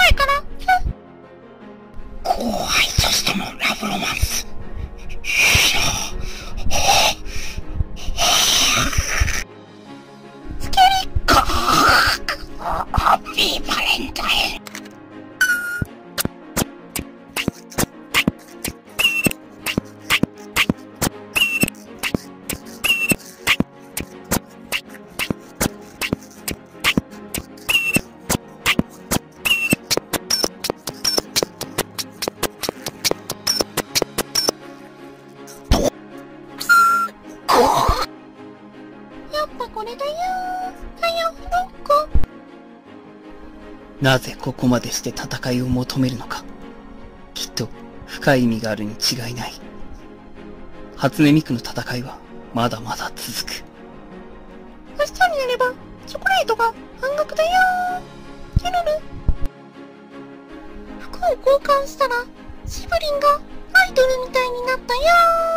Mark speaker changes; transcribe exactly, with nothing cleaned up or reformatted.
Speaker 1: いから。
Speaker 2: 後輩女子とのラブロマンス。
Speaker 1: スケリッカ
Speaker 2: ハッピーバレンタイン。
Speaker 1: やっぱこれだよー。はよ、ロッコ。
Speaker 3: なぜここまでして戦いを求めるのか。きっと深い意味があるに違いない。初音ミクの戦いはまだまだ続く。
Speaker 1: 明日になればチョコレートが半額だよー。キュルル。服を交換したらシブリンがアイドルみたいになったよー。